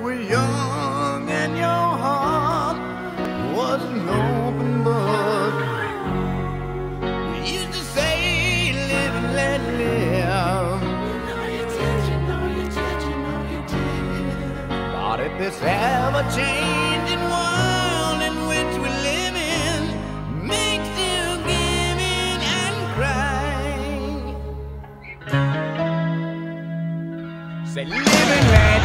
were young and your heart was an open book. You used to say, live and let live. You know you did. But if this ever-changing world in which we live in makes you give in and cry, say, live and let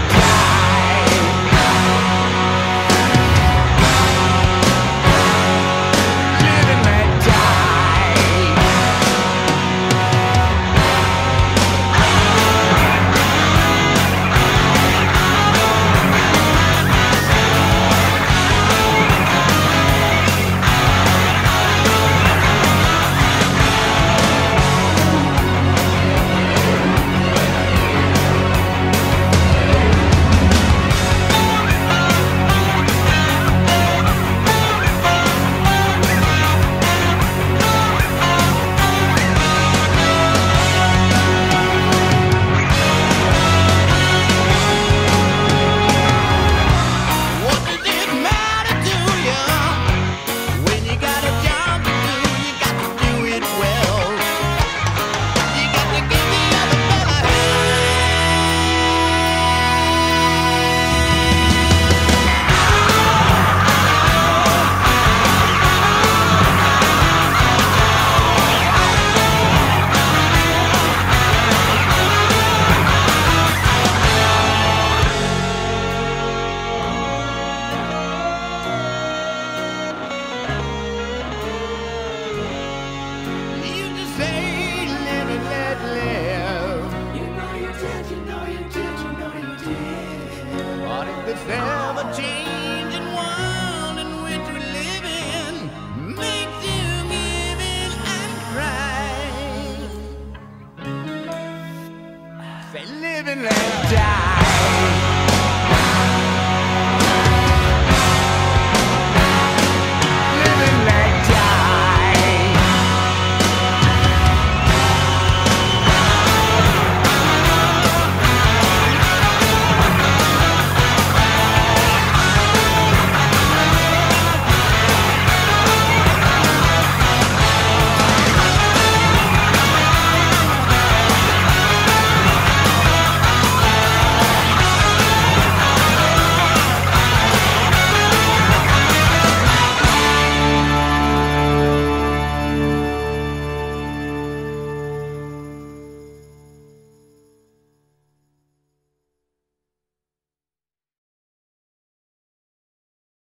this ever-changing world in which we live in makes you give in and cry. Say, live and let die.